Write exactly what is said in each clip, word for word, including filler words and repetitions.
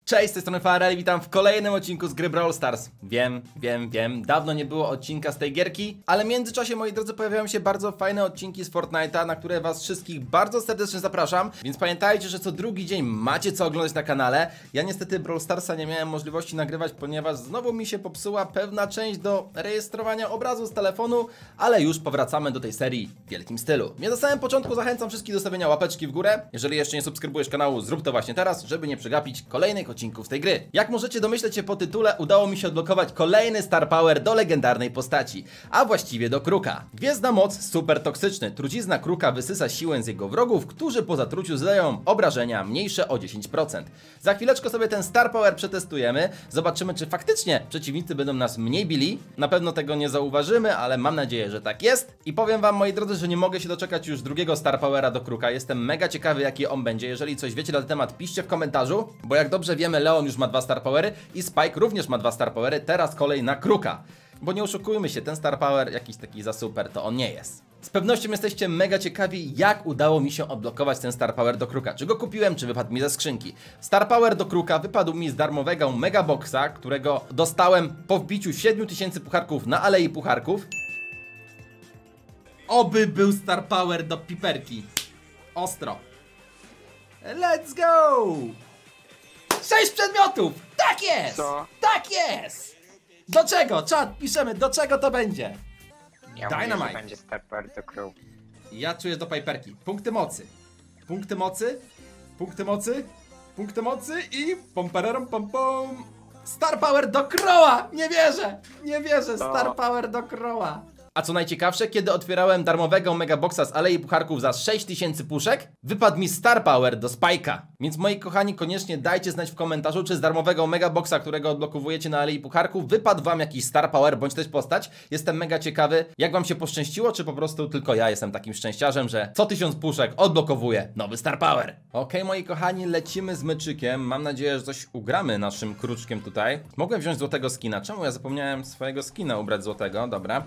Cześć, z tej strony Farel i witam w kolejnym odcinku z gry Brawl Stars. Wiem, wiem, wiem, dawno nie było odcinka z tej gierki, ale w międzyczasie, moi drodzy, pojawiają się bardzo fajne odcinki z Fortnite'a, na które was wszystkich bardzo serdecznie zapraszam. Więc pamiętajcie, że co drugi dzień macie co oglądać na kanale. Ja niestety Brawl Starsa nie miałem możliwości nagrywać, ponieważ znowu mi się popsuła pewna część do rejestrowania obrazu z telefonu, ale już powracamy do tej serii w wielkim stylu. Więc na samym początku zachęcam wszystkich do stawienia łapeczki w górę. Jeżeli jeszcze nie subskrybujesz kanału, zrób to właśnie teraz, żeby nie przegapić kolejnych odcinków z tej gry. Jak możecie domyśleć się po tytule, udało mi się odblokować kolejny Star Power do legendarnej postaci, a właściwie do Kruka. Gwiezdna moc super toksyczny. Trucizna Kruka wysysa siłę z jego wrogów, którzy po zatruciu zadają obrażenia mniejsze o dziesięć procent. Za chwileczkę sobie ten Star Power przetestujemy, zobaczymy, czy faktycznie przeciwnicy będą nas mniej bili. Na pewno tego nie zauważymy, ale mam nadzieję, że tak jest. I powiem wam, moi drodzy, że nie mogę się doczekać już drugiego Star Powera do Kruka. Jestem mega ciekawy, jaki on będzie. Jeżeli coś wiecie na ten temat, piszcie w komentarzu, bo jak dobrze wiemy, Leon już ma dwa Star Powery i Spike również ma dwa Star Powery. Teraz kolej na Kruka. Bo nie oszukujmy się, ten Star Power jakiś taki za super to on nie jest. Z pewnością jesteście mega ciekawi, jak udało mi się odblokować ten Star Power do Kruka. Czy go kupiłem, czy wypadł mi ze skrzynki. Star Power do Kruka wypadł mi z darmowego Mega Boxa, którego dostałem po wbiciu siedmiu tysięcy pucharków na Alei Pucharków. Oby był Star Power do Piperki. Ostro. Let's go! Sześć przedmiotów! Tak jest! Co? Tak jest! Do czego? Czat, piszemy, do czego to będzie? Ja Dynamite. mówię, że będzie Star Power do Crew. Ja czuję do Piperki. Punkty mocy. Punkty mocy. Punkty mocy. Punkty mocy i pom pararam pom pom. Star Power do Crowa! Nie wierzę! Nie wierzę! Star Power do Crowa! A co najciekawsze, kiedy otwierałem darmowego Megaboxa z Alei Pucharków za sześć tysięcy puszek, wypadł mi Star Power do Spike'a. Więc moi kochani, koniecznie dajcie znać w komentarzu, czy z darmowego Megaboxa, którego odblokowujecie na Alei Pucharków, wypadł wam jakiś Star Power, bądź też postać. Jestem mega ciekawy, jak wam się poszczęściło, czy po prostu tylko ja jestem takim szczęściarzem, że co tysiąc puszek odblokowuję nowy Star Power. Okej, moi kochani, lecimy z meczykiem. Mam nadzieję, że coś ugramy naszym kruczkiem tutaj. Mogłem wziąć złotego skina. Czemu ja zapomniałem swojego skina ubrać złotego? Dobra.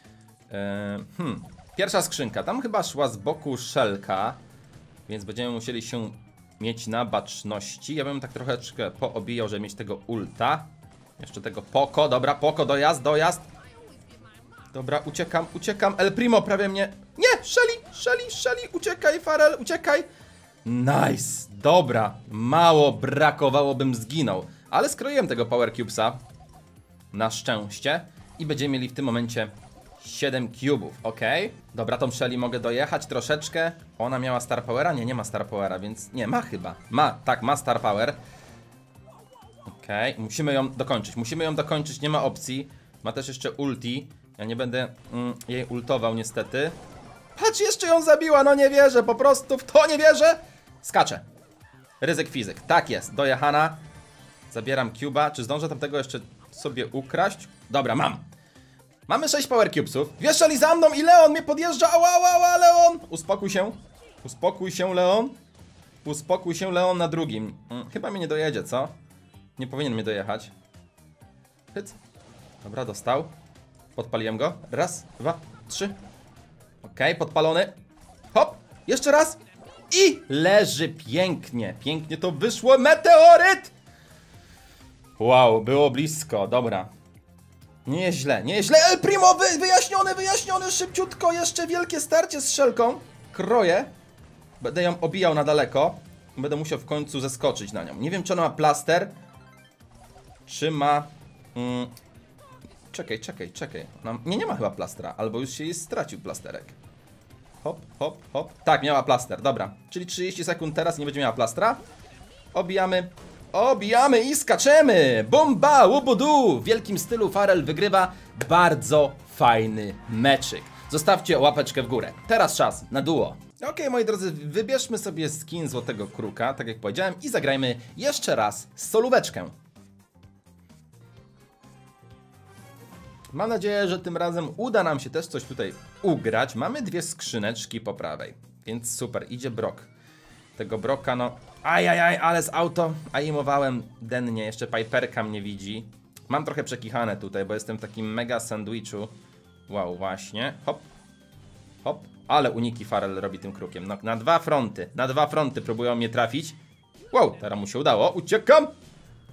Hmm. Pierwsza skrzynka, tam chyba szła z boku szelka, więc będziemy musieli się mieć na baczności. Ja bym tak troszeczkę poobijał, żeby mieć tego ulta. Jeszcze tego Poko, dobra, Poko, dojazd, dojazd. Dobra, uciekam, uciekam, El Primo prawie mnie... Nie, Shelly, Shelly, Shelly, uciekaj, Farel, uciekaj. Nice, dobra, mało brakowało, bym zginął. Ale skroiłem tego Power Cubesa, na szczęście, i będziemy mieli w tym momencie siedem cubów, ok. Dobra, tą Shelly mogę dojechać troszeczkę. Ona miała Star Powera? Nie, nie ma Star Powera, więc... Nie, ma chyba. Ma, tak, ma Star Power. Ok, musimy ją dokończyć. Musimy ją dokończyć, nie ma opcji. Ma też jeszcze ulti. Ja nie będę mm, jej ultował niestety. Patrz, jeszcze ją zabiła, no nie wierzę, po prostu w to nie wierzę. Skaczę. Ryzyk fizyk, tak jest, dojechana. Zabieram cuba. Czy zdążę tamtego jeszcze sobie ukraść? Dobra, mam. Mamy sześć Power Cubesów. Wieszali za mną i Leon mnie podjeżdża. Ała, ała, ała, Leon! Uspokój się. Uspokój się, Leon. Uspokój się, Leon na drugim. Hmm, chyba mnie nie dojedzie, co? Nie powinien mnie dojechać. Hyc. Dobra, dostał. Podpaliłem go. Raz, dwa, trzy. Okej, okay, podpalony. Hop! Jeszcze raz. I leży pięknie. Pięknie to wyszło. Meteoryt! Wow, było blisko. Dobra. Nie jest źle, nie jest źle. El Primo, wy, wyjaśniony, wyjaśniony, szybciutko. Jeszcze wielkie starcie z szelką. Kroję. Będę ją obijał na daleko. Będę musiał w końcu zeskoczyć na nią. Nie wiem, czy ona ma plaster. Czy ma... Mm, czekaj, czekaj, czekaj. Ona... Nie, nie ma chyba plastra. Albo już się jej stracił plasterek. Hop, hop, hop. Tak, miała plaster, dobra. Czyli trzydzieści sekund teraz nie będzie miała plastra. Obijamy. Obijamy i skaczemy! Bomba, łubudu! W wielkim stylu Farel wygrywa bardzo fajny meczyk. Zostawcie łapeczkę w górę. Teraz czas na duo. Ok, moi drodzy, wybierzmy sobie skin Złotego Kruka, tak jak powiedziałem, i zagrajmy jeszcze raz solóweczkę. Mam nadzieję, że tym razem uda nam się też coś tutaj ugrać. Mamy dwie skrzyneczki po prawej, więc super, idzie Brock. Tego Brocka, no... Ajajaj, ale z auto aimowałem dennie, jeszcze Piperka mnie widzi. Mam trochę przekichane tutaj, bo jestem w takim mega sandwichu. Wow, właśnie. Hop. Hop. Ale uniki Farel robi tym krukiem. No, na dwa fronty, na dwa fronty próbują mnie trafić. Wow, teraz mu się udało. Uciekam!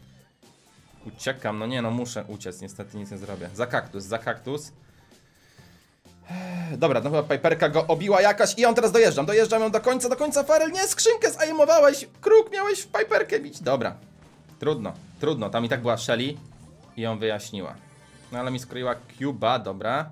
Uciekam, no nie no, muszę uciec, niestety nic nie zrobię. Za kaktus, za kaktus. Dobra, no chyba Piperka go obiła jakaś i on teraz dojeżdżam, dojeżdżam ją do końca, do końca, Farel, nie, skrzynkę zaimowałeś, kruk, miałeś w Piperkę bić. Dobra, trudno, trudno, tam i tak była Shelly i ją wyjaśniła. No ale mi skroiła Cuba, dobra.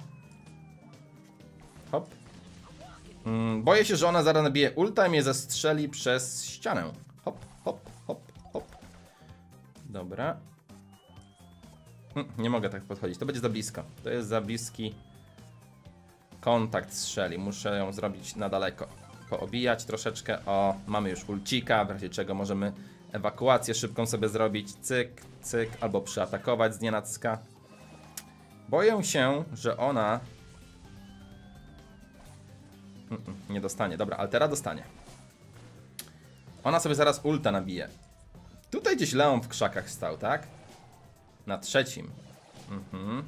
Hop. Mm, boję się, że ona zaraz nabije ulta i mnie zastrzeli przez ścianę. Hop, hop, hop, hop. Dobra. Mm, nie mogę tak podchodzić, to będzie za blisko. To jest za bliski kontakt z Shelly. Muszę ją zrobić na daleko. Poobijać troszeczkę. O, mamy już ulcika, w razie czego możemy ewakuację szybką sobie zrobić. Cyk, cyk, albo przyatakować z nienacka. Boję się, że ona... Mm -mm, nie dostanie. Dobra, Altera dostanie. Ona sobie zaraz ulta nabije. Tutaj gdzieś Leon w krzakach stał, tak? Na trzecim. Mhm.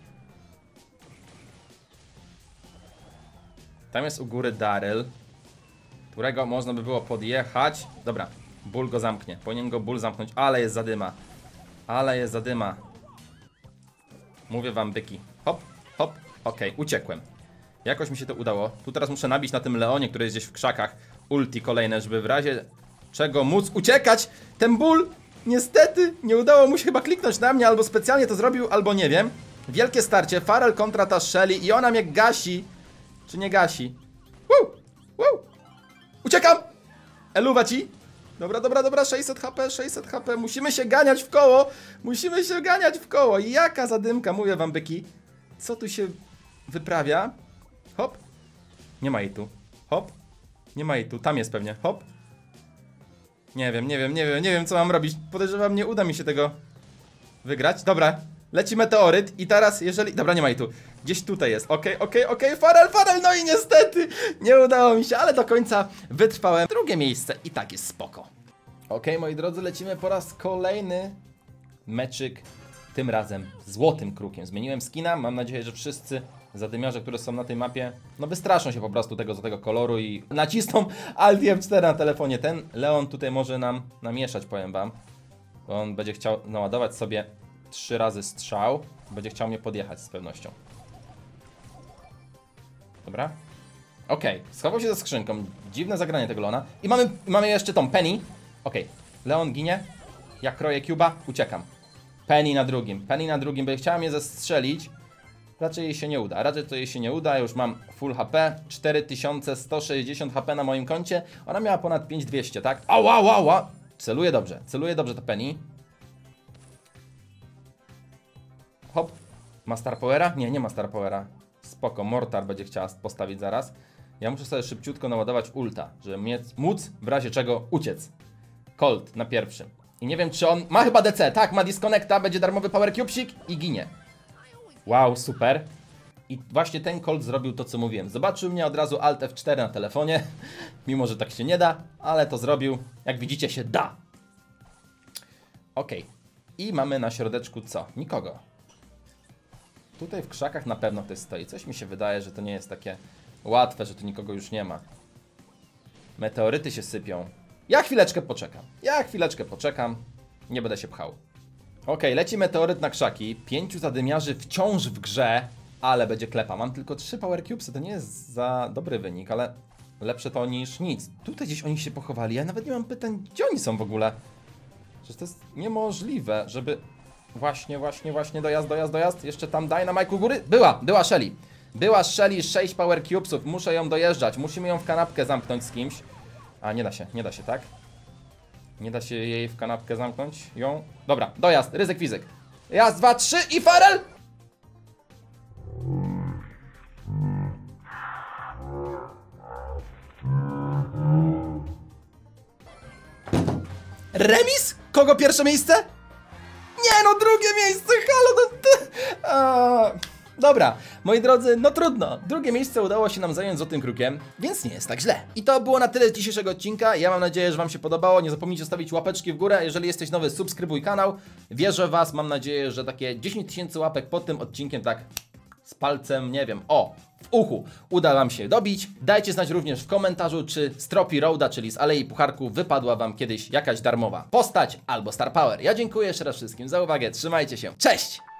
Tam jest u góry Daryl, którego można by było podjechać. Dobra, Bull go zamknie. Powinien go Bull zamknąć, ale jest zadyma. Ale jest zadyma. Mówię wam, byki. Hop, hop, okej, okay, uciekłem. Jakoś mi się to udało. Tu teraz muszę nabić na tym Leonie, który jest gdzieś w krzakach. Ulti kolejne, żeby w razie czego móc uciekać. Ten Bull niestety nie udało mu się chyba kliknąć na mnie, albo specjalnie to zrobił, albo nie wiem. Wielkie starcie, Farel kontra ta Shelly i ona mnie gasi. Czy nie gasi? Woo! Woo! Uciekam! Eluwa ci! Dobra, dobra, dobra, sześćset HP, sześćset HP. Musimy się ganiać w koło! Musimy się ganiać w koło! Jaka zadymka, mówię wam, byki. Co tu się wyprawia? Hop! Nie ma jej tu. Hop! Nie ma jej tu, tam jest pewnie. Hop! Nie wiem, nie wiem, nie wiem, nie wiem co mam robić. Podejrzewam, nie uda mi się tego wygrać. Dobra, leci meteoryt i teraz jeżeli... Dobra, nie ma jej tu. Gdzieś tutaj jest. Okej, okay, okej, okay, okej, okay. Farel, Farel, no i niestety nie udało mi się, ale do końca wytrwałem. Drugie miejsce i tak jest spoko. Okej, okay, moi drodzy, lecimy po raz kolejny meczyk. Tym razem złotym krukiem. Zmieniłem skina, mam nadzieję, że wszyscy zadymiarze, które są na tej mapie, no wystraszą się po prostu tego złotego koloru i nacisną Alt F cztery na telefonie. Ten Leon tutaj może nam namieszać, powiem wam. Bo on będzie chciał naładować sobie trzy razy strzał. Będzie chciał mnie podjechać z pewnością. Dobra. Okej, okay. Schował się za skrzynką. Dziwne zagranie tego Leona. I mamy, mamy jeszcze tą Penny. Okej, okay. Leon ginie. Ja kroję Cuba, uciekam. Penny na drugim. Penny na drugim, bo chciała mnie zestrzelić. Raczej jej się nie uda. Raczej to jej się nie uda. Już mam full H P. cztery tysiące sto sześćdziesiąt H P na moim koncie. Ona miała ponad pięć tysięcy dwieście, tak? Ała, ała, ała. Celuje dobrze. Celuje dobrze to Penny. Hop. Ma Star Powera? Nie, nie ma Star Powera. Spoko, Mortar będzie chciała postawić zaraz. Ja muszę sobie szybciutko naładować ulta, żeby mieć, móc w razie czego uciec. Colt na pierwszym. I nie wiem, czy on... Ma chyba D C, tak, ma disconnecta, będzie darmowy power cubesik i ginie. Wow, super. I właśnie ten Colt zrobił to, co mówiłem. Zobaczył mnie od razu Alt F cztery na telefonie. Mimo, że tak się nie da, ale to zrobił. Jak widzicie, się da. Okej. I mamy na środeczku co? Nikogo. Tutaj w krzakach na pewno ktoś stoi. Coś mi się wydaje, że to nie jest takie łatwe, że tu nikogo już nie ma. Meteoryty się sypią. Ja chwileczkę poczekam. Ja chwileczkę poczekam. Nie będę się pchał. Ok, leci meteoryt na krzaki. Pięciu zadymiarzy wciąż w grze, ale będzie klepa. Mam tylko trzy power cubesy. To nie jest za dobry wynik, ale lepsze to niż nic. Tutaj gdzieś oni się pochowali. Ja nawet nie mam pytań, gdzie oni są w ogóle. Że to jest niemożliwe, żeby... Właśnie, właśnie, właśnie, dojazd, dojazd, dojazd. Jeszcze tam Dynamite u góry. Była, była Shelly. Była Shelly, sześć power cubesów. Muszę ją dojeżdżać. Musimy ją w kanapkę zamknąć z kimś. A, nie da się, nie da się, tak? Nie da się jej w kanapkę zamknąć. Ją. Dobra, dojazd, ryzyk fizyk. Raz, dwa, trzy i Farel! Remis? Kogo pierwsze miejsce? Nie no, drugie miejsce, halo, no a, dobra, moi drodzy, no trudno. Drugie miejsce udało się nam zająć złotym krukiem, więc nie jest tak źle. I to było na tyle z dzisiejszego odcinka. Ja mam nadzieję, że wam się podobało. Nie zapomnijcie zostawić łapeczki w górę. Jeżeli jesteś nowy, subskrybuj kanał. Wierzę w was, mam nadzieję, że takie dziesięć tysięcy łapek pod tym odcinkiem, tak z palcem, nie wiem, o, w uchu uda wam się dobić. Dajcie znać również w komentarzu, czy z Trophy Roada, czyli z Alei Pucharków, wypadła wam kiedyś jakaś darmowa postać albo Star Power. Ja dziękuję jeszcze raz wszystkim za uwagę, trzymajcie się, cześć!